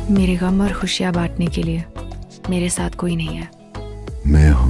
मेरे गम और खुशियाँ बांटने के लिए मेरे साथ कोई नहीं है। मैं हूँ।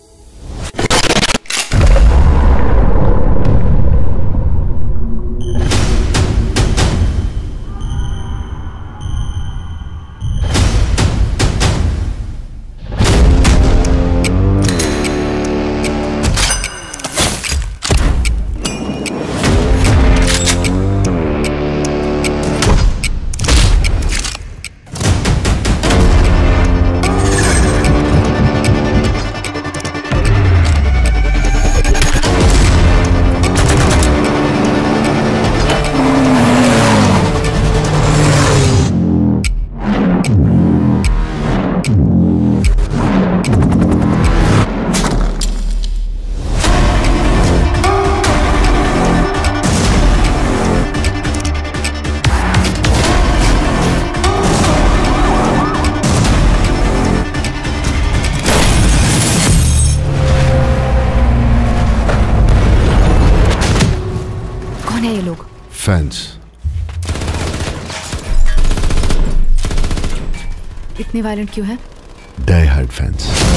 कौन है ये लोग? फैंस। इतने वायलेंट क्यों हैं? Die hard fans.